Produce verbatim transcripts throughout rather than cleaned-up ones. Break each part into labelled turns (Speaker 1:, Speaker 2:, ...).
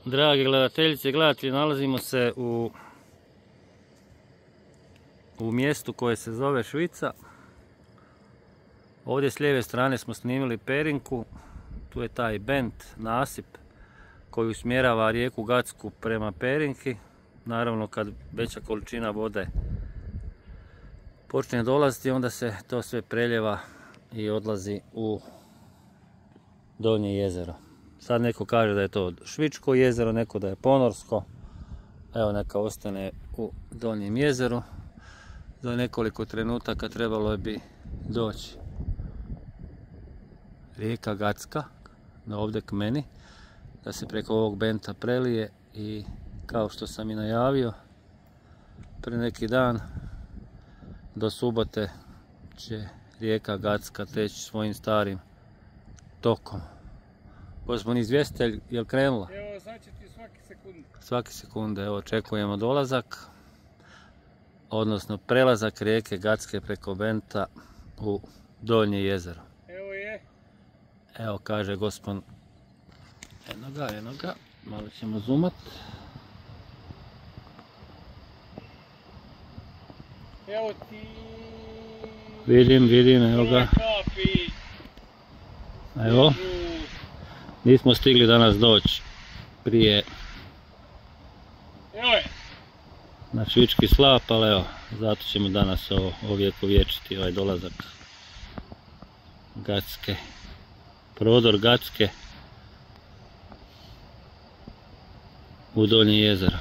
Speaker 1: Dragi gledateljice i gledatelji, nalazimo se u, u mjestu koje se zove Švica. Ovdje s lijeve strane smo snimili Perinku. Tu je taj bend, nasip koji usmjerava rijeku Gacku prema Perinki. Naravno, kad veća količina vode počne dolaziti, onda se to sve preljeva i odlazi u Donje jezero. Sad neko kaže da je to Švičko jezero, neko da je Ponorsko. Evo, neka ostane u Donjem jezeru. Za nekoliko trenutaka trebalo bi doći rijeka Gacka ovdje k meni, da se preko ovog benta prelije i kao što sam i najavio pre neki dan, do subote će rijeka Gacka teći svojim starim tokom. Gospodin izvjestitelj, je li krenula?
Speaker 2: Evo, sad će ti svaki sekunde.
Speaker 1: Svaki sekunde, evo, očekujemo dolazak, odnosno prelazak rijeke Gacke preko benta u Donje jezero.
Speaker 2: Evo je.
Speaker 1: Evo, kaže gospodin, eno ga, eno ga, malo ćemo zoomat.
Speaker 2: Evo ti...
Speaker 1: Vidim, vidim, evo ga.
Speaker 2: Kapi.
Speaker 1: Evo, nismo stigli danas doći prije
Speaker 2: Evo je.
Speaker 1: na švički slap, ali evo, zato ćemo danas ovo ovjekovječiti ovaj dolazak Gacke, prodor Gacke u Donje jezero.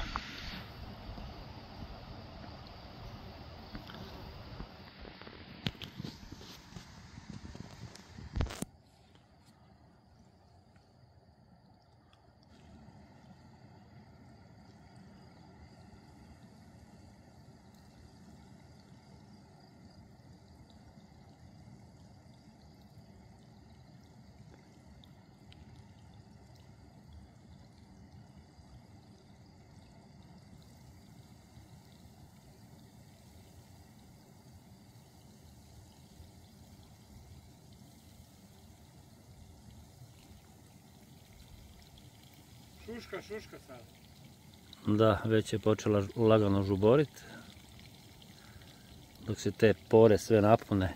Speaker 2: Šuška, šuška sad.
Speaker 1: Da, već je počela lagano žuborit. Dok se te pore sve napune.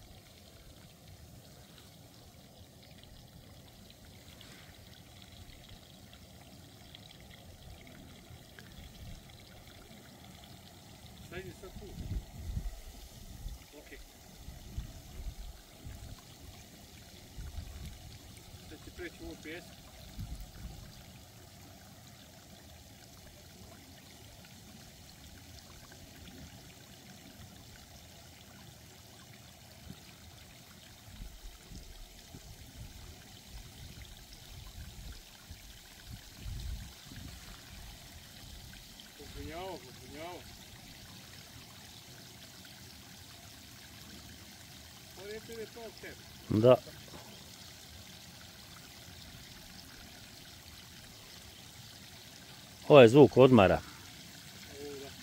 Speaker 2: Sad je sad tu. Ok. Sad će preći u ovu pjesmu. Popunjavo, popunjavo. Ovo je prije to ok.
Speaker 1: Da. Ovo je zvuk odmara.
Speaker 2: Ovo da.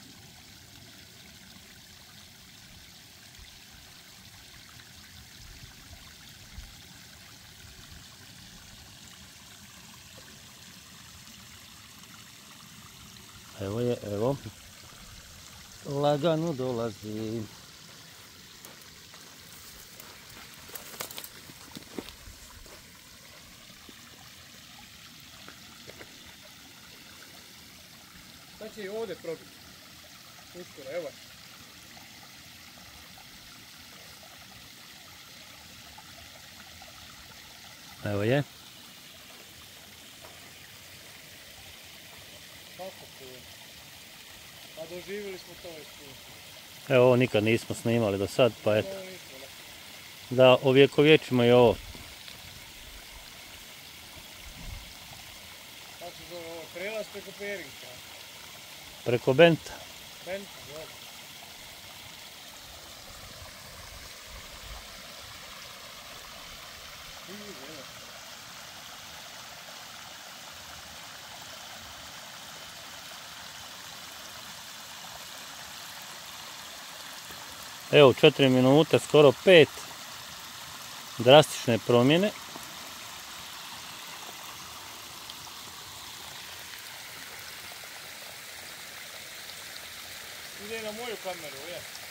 Speaker 1: Evo je, evo. Lagano dolazi.
Speaker 2: Sad će i ovdje probiti. Uskoro, evo.
Speaker 1: Evo je.
Speaker 2: Kako to je? Pa doživjeli smo to iskustvo.
Speaker 1: Evo, ovo nikad nismo snimali do sad, pa eto.
Speaker 2: Ovo nismo, da.
Speaker 1: Da ovjekovječimo i ovo.
Speaker 2: Kako se zove ovo? Prelaz preko Perinka.
Speaker 1: Preko benta.
Speaker 2: Benta, dobro. Vidi, evo.
Speaker 1: Evo, četiri minute, skoro pet. Drastične promjene.
Speaker 2: Ide na moju kameru, je.